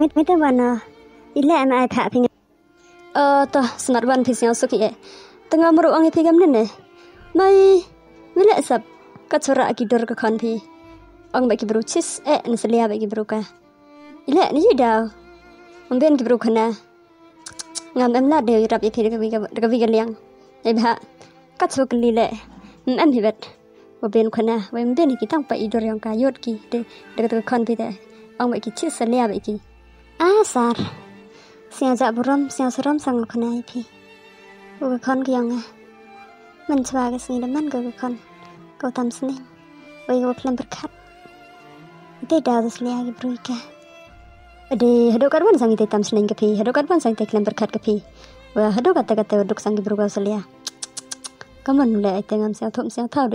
ไม่แต่วันอีแหละมาไอ้ผาพิงต่อสนัดวันพิเศษสุกี้ตั้งงามรู้อังพิกำนั่นเนี่ยไม่เละสับก็ชระกิดรกคอนพีอังแบบกิบรูชิสนั่นเสียแบบกิบรูกะอีแหละนี่ยูดาวมันเป็นกิบรูขนางามลาดเดียวรับอีพีกวีกันเลี้ยงไอ้ผาก็ชวกลีแหละมันพิบัดว่าเป็นขนาว่ามันเป็นกิตั้งไปอีดรยังกายดกีเด็กคอนพีแต่อังแบบกิชิสเสียแบบกิsar siang jak buram siang suram sang khonai phi go khon kyang man chwa ga sing man go khon go tam sne oi go Flim berkat te da sle agi bruika ade hado karban sang te tam sne ke phi hado karban sang te Flim berkat ke phi wa hado kata duk sang gi bruga sle kaman le te ngam sia thom sia thau de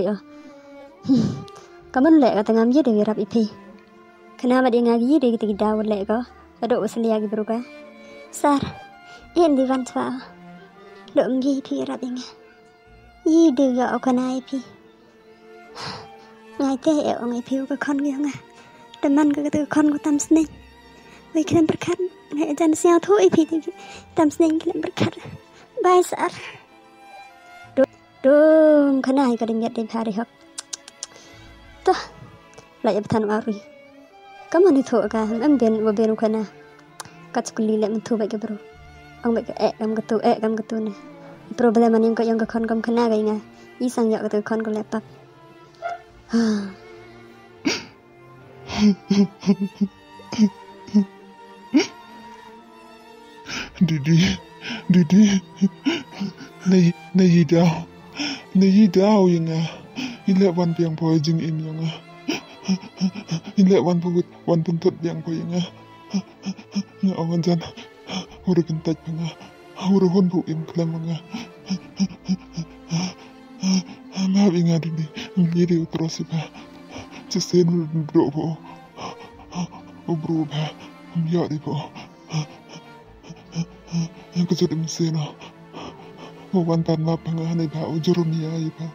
kaman le kata ngam ye de rap ipi kenapa dia ngagi de ki daw le ko Aduh usli lagi berubah. Sar, ini van swa. Lom gi pi rabinga. Yi de ga okanai pi. Ngai te e ngai pi ko khon gi nga. Teman ko tu khon ko tam sne. Wei Flim berkat. Ngai jan siao thu pi tam sne Flim berkat. Bye sar. Dum kanai ka ding yat de phari hok. Toh. Lại tan ari. Kamu ni thua ka ben kana kat sekali le mentu baik ke bro ang baik kam ketu ne problem ani ko yang khon kam khana ga inga I sang ya ke khon ko lepak Didi nei dao inga ile wan piang po jing in inga Ile wan puntut yang ko inga awan jan uru kentaj nga uru hon bu im klam nga ma inga dini ngiri utrosi ba cesen bro bo bro ba ya di bo ko jodum seno wan tan ma panga ne ba ujurumi ai ba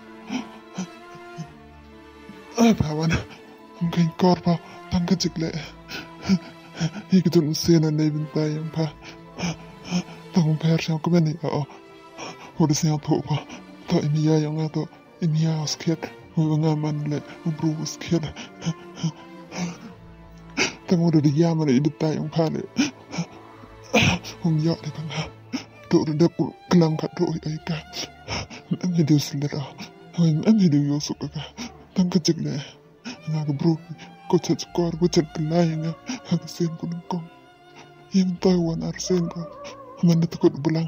ba wan Mungkin korba tangga cikle. Ikut sena nebin tayang pa. Tanggung persiang kumeni udah siang tuh pa. To ini ya yang atau ini ya sket. Ngaman le ubru sket. Tanggung udah diyaman itu tayang pa le. Ya di tangga. Tuh udah kelam kat tuh ika. Em hidup selera. Em hidup yosuk ka. Tangga cikle. Nga bro ko chat skor ko chat lai nga sen ko nung yang tawan arsen ko man takut bulang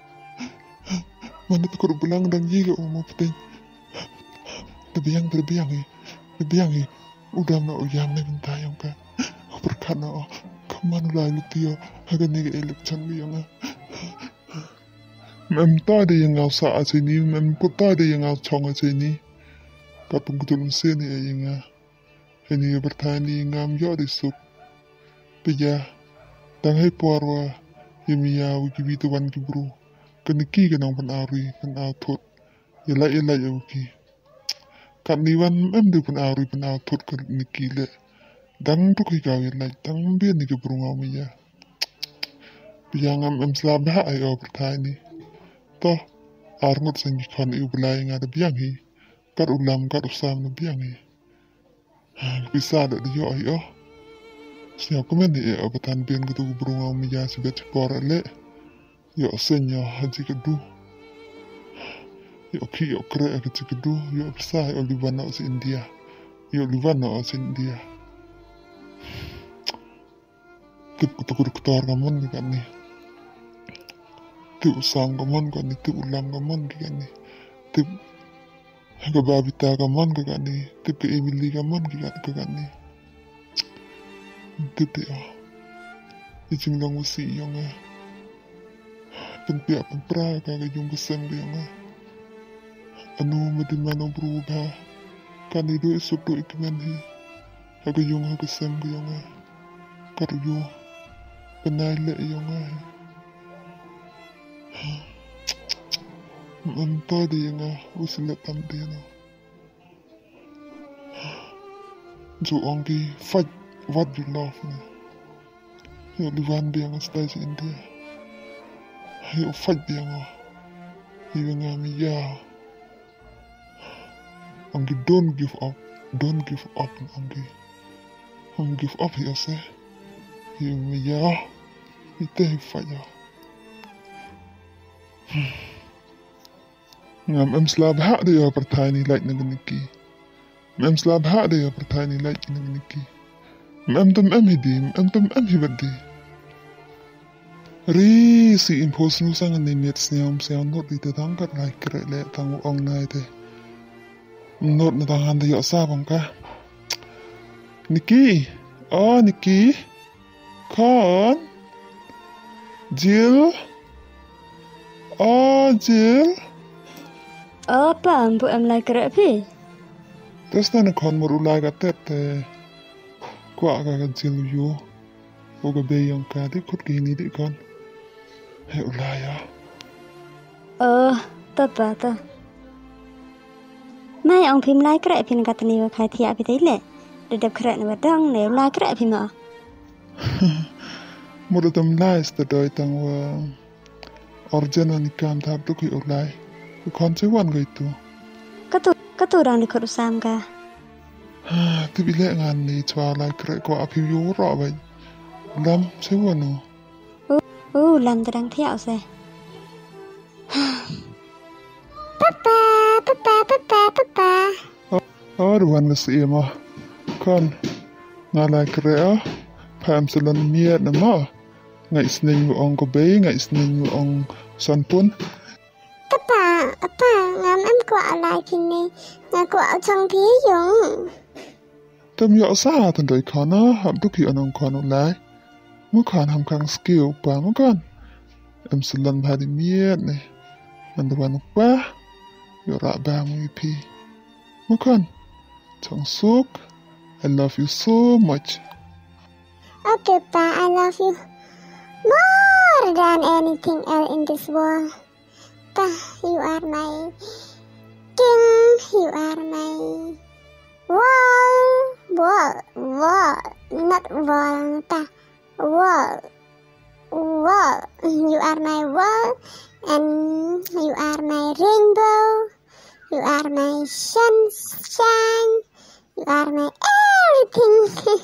dan yiga mo putih terbiang udah na uyang na bintayang ka perkana kaman lalu tio haga nega elek changi nga mem tade yang ngau sa asini mem ko tade yang ngau chong asini kapung kutulung seni nga Ini bertani ngam yo disuk. Pija, tangai porwa, yemiya wikibi tuan kibru. Keniki kenang penarui, penautot. Yela ya wiki. Kat niwan emdu penarui penautot keniki le. Dang tu kau yela, dang biar ni kibru ngam ya. Pija ngam selabah ayo bertani. Toh, arngot sangi Khon iu belai ngada biang hi. Kat ulam kat usam na biang hi. Bisa ada dia ayo. Siapa komen ni abatan ben gitu berungang meja sebet pora le. Yo senya haji kedu. Yo ki yo kre haji kedu. Yo bisa yo libana aus India. Tip kutuk kutor kamon kan ni. Tip usang kamon kan ni. Tip ulam kamon kan ni. Tip Kababita kaman kagani, tipe Emily kaman kagani. Tipe ijing lang usi yung penpia penpra kaga yung kesem yung anu madiman ang berubah kanido isuk do ikman hi kaga yung kesem yung karuyo penale yung Entah dia nga usilat tamde no. Jo ongi fight what you love na. Hiệu Livan biang stage India. Hiệu fight biang Hiệu ngami ya. Angi don't give up. Don't give up Angi. Không give up hiểu sẽ. Hiệu mi ya. Ite fight ya. Ngam em slab ha de ya partai ni like nagniki. Em slab ha de ya partai ni like nagniki. Em tum em hidi, em tum em hibadi. Ri si impose nu sang ni met sniam se not di tang kat lai kre le tang ong nai te. Not na tang han de yo sa bang ka. Nikki, oh Nikki. Khon. Jill. Oh Jill. Apa bu em lai kre phi? Terus na Khon mo ulai ka tet kwa ka Jill yo. O ga be yong ka di khut ki ni di Khon. He ulai ya. Ta ta. Mai ông phim lai kre phi ngat ni khai thia phi le. De dep kre na dang ne lai kre phi ma. Mo da tam lai sta doi tang wa original ni kam thap tu ki ulai. Khon che wan ga itu. Ka tu rang ni khot sam ka. Tu bi le ngan ni chwa lai kre ko a phi yo ro ba. Lam che wan no. Làm ta đang theo xe. Papa. Ruan ga si ma. Khon nga lai kre a pham salan miet na ma. Ngai sning mo ong ko be, ngai sning mo ong son pun. Apa, ngam em quả lại thì nè, nhà quả trong phía dùng. Tâm yo sa tan doi Khon a ham tu ki anong Khon ulai. Mo Khon ham kang skill pa mo Khon. Em salan ba di miet ne. An da wan pa. Yo ra ba mo pi. Mo Khon. Chang suk. I love you so much. Okay, Pa, I love you more than anything else in this world. Pa, you are my king. You are my wall. Not wall, Pa. Wall. You are my wall, and you are my rainbow. You are my sunshine. You are my everything.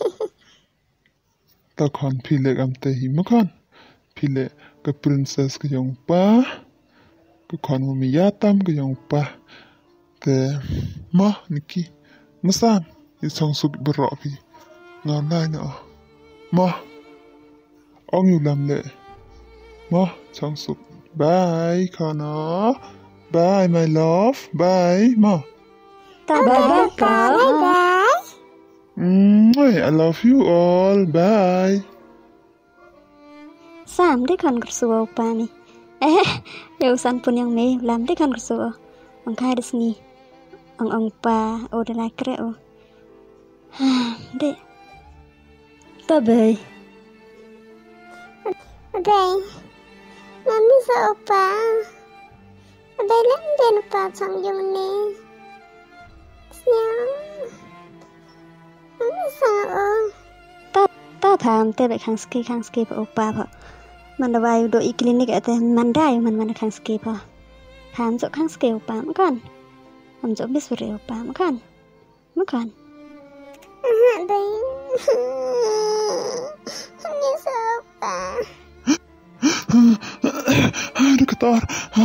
Ta Khon phi le am te hi mo Khon. Phi le ka princess ka yong pa. Ka Khon mo mi ya tam ka yong pa. Te ma Nikki. Masan i chong suk bro phi. Nga lai na. Ma. Ong yu lam le. Ma chong suk. Bye Khon. Bye my love. Bye ma. Bye. I love you all. Bye. Sam đi Khon kersuo pa ni. Yo san pun yang me lam đi Khon kersuo. Ang khai di sini. Ang pa o de lai kre o. De. Ta bay. Đây, mami sợ pa. Đây lắm bên pa trong dùng nè. Mami sợ Ta tham te be khang ski pa o pa pha. Man da vai do I clinic ate man dai man khang ski pa. Tham zo khang ski o pa ma kan. Am zo bis re o pa ma kan. đây. Mami sợ pa. Dekatar.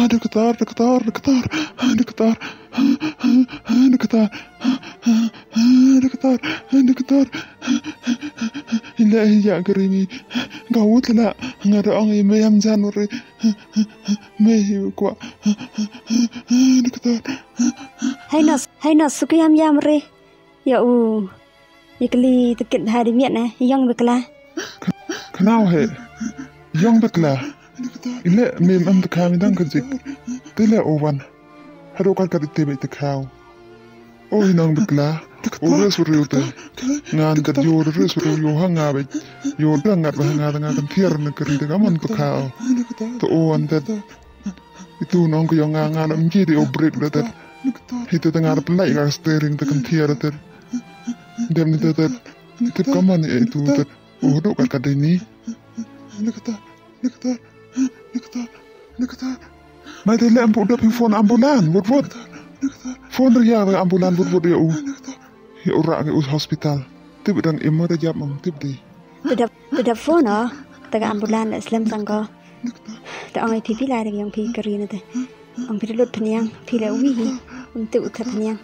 Ilahi ya karimi. Gawut la ngara ang imayam januri. Mehi kwa. Dekatar. Hay nó sukiyam yam re. Ya Ikli tikit hari miat na yang bekla. Kenal he. Yang bekla. Ile mem am de kami dan kajik. Tile owan. Hado kan kadit tebe te kau. O hinang bekla. O res uriute. Ngan kat yo res uriu yo hanga be. Yo dangat ba hanga kan tiar na kari de gaman te kau. To owan tet. Itu nong ko yang ngan am jadi o break le tet. Itu tengah pelai ka steering te kan tiar tet. Dem ni tet. Tip kaman itu tet. O do kan kadini. Mai de lem udah phone ambulan wot phone ria ambulan wot ya ura ke hospital tib dan imma da jab mam tib di Tidak phone taga ambulan Islam sangko ta angai pipi la yang pi kerina te ang pi lut peniang pi la wi untuk utat peniang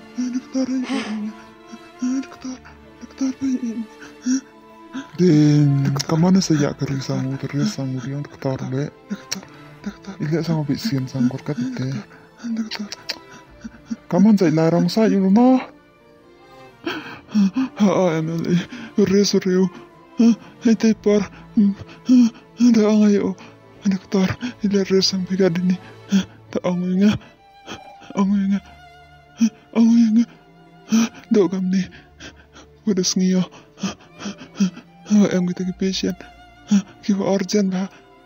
Den kamana saya keri sangu terus sangu yang doktor le ile sangu bisian sangu kat te kaman sai larang sa yung ma emily resuriu hete par da angayo doktor ile resang bigadini ta angunga dogam ni wadas ngiyo em kita ke patient kiwa urgent ba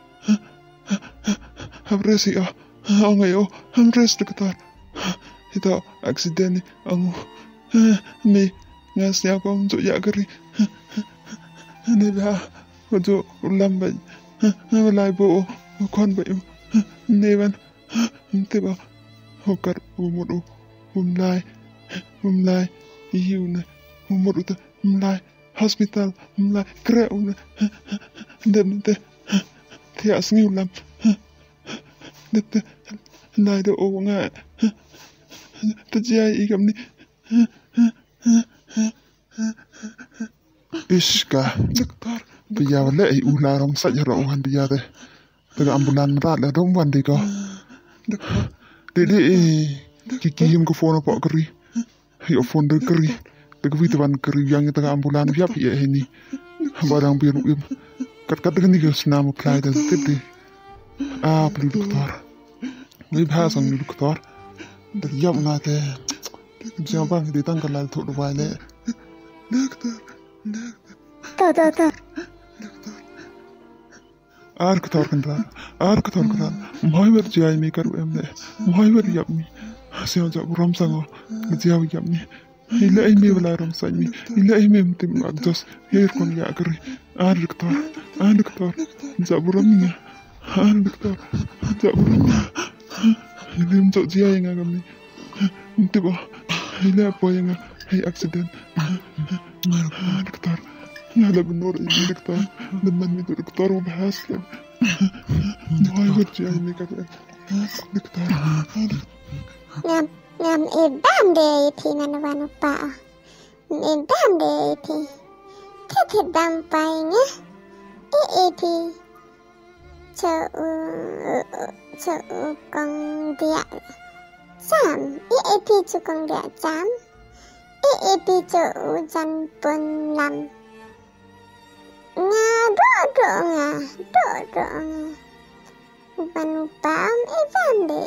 habresi angayo hamres doktor itu accident angu ni ngasnya ko untuk ya keri ni ba untuk ulam ba lai bo kon ba nevan tiba hokar umudu umlai iuna umudu ta umlai hospital umlai kreuna dan te tias ngi ulam det lai do o nga tajai igam ni iska doktor biya wala ai ularong sa jaro wan biya de taga ambulan rat la dom wan de ko de kiki ko phone po kri yo phone de kri de ko vitu wan kri yang taga ambulan biya ya ini barang biru im kat ni ko snam apply de tibdi perlu doktor ni bahasang ni doktor de yam na te jangan di tangkal lalu tu dua le doktor ar ketor kan mai ber jai mi kar em le mai ber yap mi siang jak ram sango jauh yap mi ila ai mi bala ram sang mi ila ai mi tim agdos her kon ya kari ar doktor jak ram mi ar doktor jak ram lim jak jai ngam mi tiba ila apa yang hai accident doktor ya la benor ini doktor deman itu doktor bahas kan why would you make it doktor ngam ebam de thi manawanu pa ebam de thi the bam pai nya thi cho con dia sam thi cho con dia cham thi cho jan pun lam nga do nga banu pam ebam de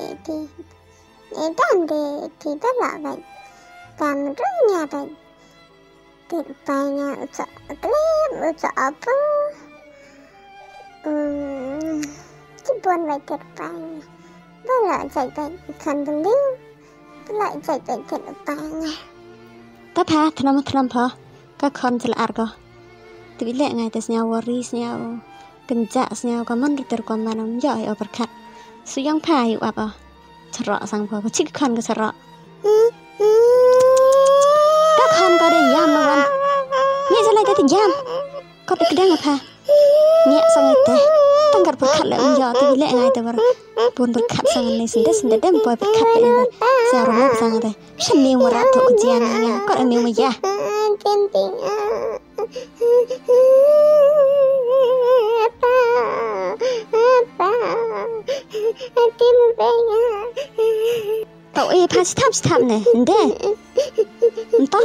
thi bala vậy cam rất nhà vậy từ bài nhà cho clip cho apa chỉ buồn vậy từ bài bala chạy vậy khăn bưng lại chạy vậy từ bài nhà ta pha thnam pha ka khon jal argo tibi le ngai tes nya waris nya kenja nya ka man ter kon manam yo ay overcut suyang pha yu apa chara sang pha ka chik khon ka chara ka khon ka de yam na wan ni jala ka te yam ka te kedang apa nya sang te tangkar berkat le yo tibi le ngai te bar pun berkat sang ni sinde dem boy berkat le sa ro sang te shen warat to jian nya ka ni ma ya camping apa tim penga tau pha stop ne nde entah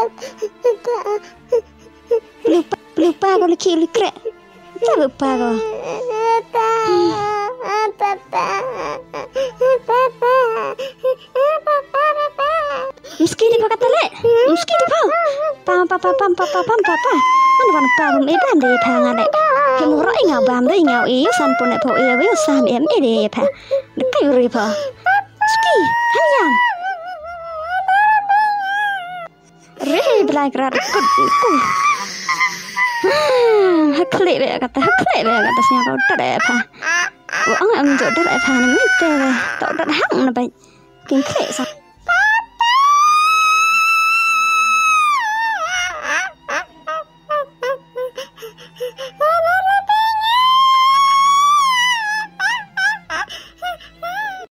lupa ko liki likre ta lupa ko Meski di pakat le, meski di pam ano ban pam e ban de pa ngale hemu ro inga bam de inga e san pone po e we sam em e de pa de kai ri pa ski hanyam re blai krat ku Hakli be kata siapa kau tak ada apa. Orang am jod ada apa ni teh. Tak ada hang na baik. King kle sa.